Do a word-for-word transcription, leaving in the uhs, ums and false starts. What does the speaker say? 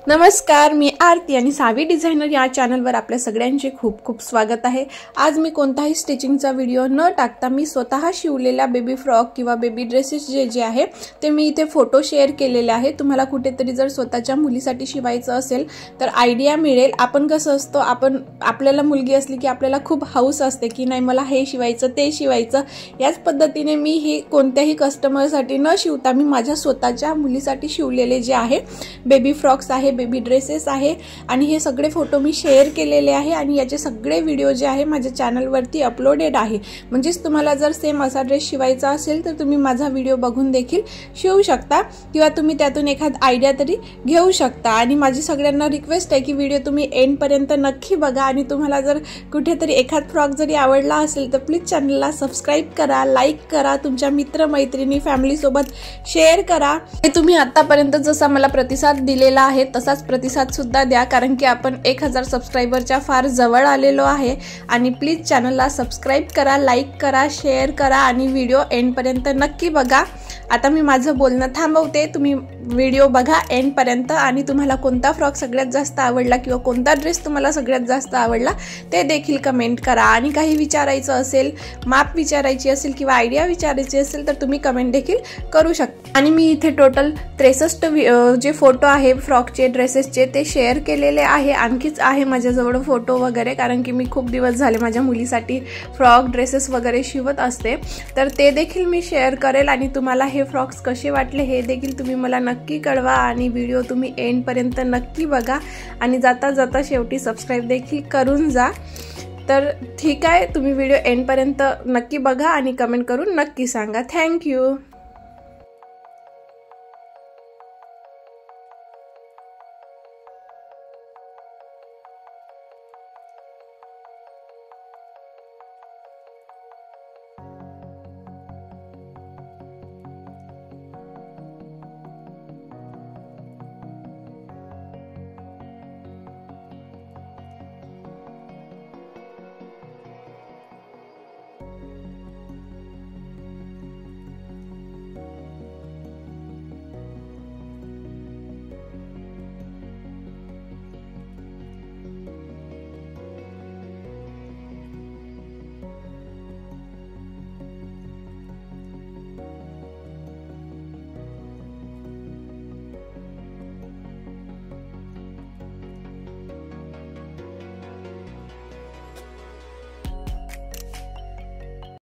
नमस्कार, मी आरती आणि सावी डिझायनर या चॅनलवर आपल्या सगळ्यांचे खूप खूप स्वागत आहे। आज मी कोणताही स्टिचिंगचा व्हिडिओ न टाकता मी स्वतः शिवलेल्या बेबी फ्रॉक किंवा बेबी ड्रेसेस जे जे आहे ते मी इथे फोटो शेअर केलेले आहे। तुम्हाला कुठेतरी जर स्वतःच्या मुलीसाठी शिवायचं असेल तर आयडिया मिळेल। आपण कसं असतो, आपण आपल्याला मुलगी असली की आपल्याला खूप हौस असते की नाही मला हे शिवायचं ते शिवायचं। याच पद्धतीने मी हे कोणत्याही कस्टमरसाठी न शिवता मी माझ्या स्वतःच्या मुलीसाठी शिवलेले जे आहे बेबी फ्रॉक्स आहे, बेबी ड्रेसेस आहे आणि हे सगळे फोटो मी शेअर केलेले आहे आणि याचे सगळे व्हिडिओ जे आहे माझ्या चॅनलवरती अपलोडेड आहे। म्हणजे तुम्हाला जर सेम असा ड्रेस शिवायचा असेल तर तुम्ही माझा व्हिडिओ बघून देखील शिवू शकता किंवा तुम्ही त्यातून एखाद आयडिया तरी घेऊ शकता। आणि माझी सगळ्यांना रिक्वेस्ट आहे की व्हिडिओ तुम्ही एंड पर्यंत नक्की बघा आणि तुम्हाला जर कुठेतरी एखाद फ्रॉक जरी आवडला असेल तर प्लीज चॅनलला सबस्क्राइब करा, लाईक करा, तुमच्या मित्र मैत्रिणी फॅमिली सोबत शेअर करा। हे तुम्ही आतापर्यंत जसा मला प्रतिसाद दिलेला आहे तसाच प्रतिसाद सुद्धा द्या, कारण की आपण एक हजार सबस्क्रायबरच्या फार जवळ आलेलो आहे। आणि प्लीज चॅनलला सबस्क्राइब करा, लाईक करा, शेअर करा आणि व्हिडिओ एंड पर्यंत नक्की बघा। आता मी माझं बोलणं थांबवते, तुम्ही व्हिडिओ बघा एंड पर्यंत आणि तुम्हाला कोणता फ्रॉक सगळ्यात जास्त आवडला किंवा कोणता ड्रेस तुम्हाला सगळ्यात जास्त आवडला ते देखील कमेंट करा। आणि काही विचारायचं असेल, माप विचारायची असेल किंवा आयडिया विचारायची असेल तर तुम्ही कमेंट देखील करू शकता। आणि मी इथे टोटल त्रेसष्ट जे फोटो आहे फ्रॉकचे ड्रेसेसचे ते शेअर केलेले आहे। आणखीच आहे माझ्याजवळ फोटो वगैरे, कारण की मी खूप दिवस झाले माझ्या मुलीसाठी फ्रॉक ड्रेसेस वगैरे शिवत असते, तर ते देखील मी शेअर करेल। आणि तुम्हाला हे फ्रॉक्स कसे वाटले हे देखील तुम्ही मला नक्की कळवा आणि व्हिडिओ तुम्ही एंड पर्यंत नक्की बघा आणि जाता जाता शेवटी सबस्क्राइब देखील करून जा। तर ठीक आहे, तुम्ही व्हिडिओ एंड पर्यंत नक्की बघा आणि कमेंट करून नक्की सांगा। थँक्यू।